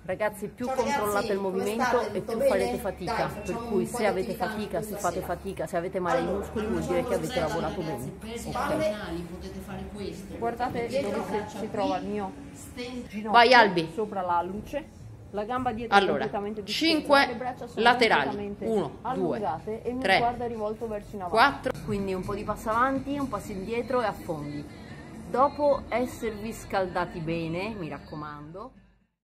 Ragazzi, più Ciao, controllate ragazzi, il come movimento state? e Tutto più bene? farete fatica, Dai, per facciamo cui un po' se di avete attività fatica, anche se questa fate sera. fatica, se avete male ai Allora, muscoli, vuol facciamo dire che avete cos'è, lavorato ragazzi? bene. Pesi Ok. addominali, potete fare questo. Guardate Dietro dove braccia si trova il qui, mio sten- ginocchio, Vai, Albi. sopra la luce. La gamba dietro è Allora, completamente distesa, 5 le braccia sono laterali, completamente 1, 2, allungate e il mio 3, sguardo è rivolto verso in avanti. 4, quindi un po' di passo avanti, un passo indietro e affondi. Dopo esservi scaldati bene, mi raccomando,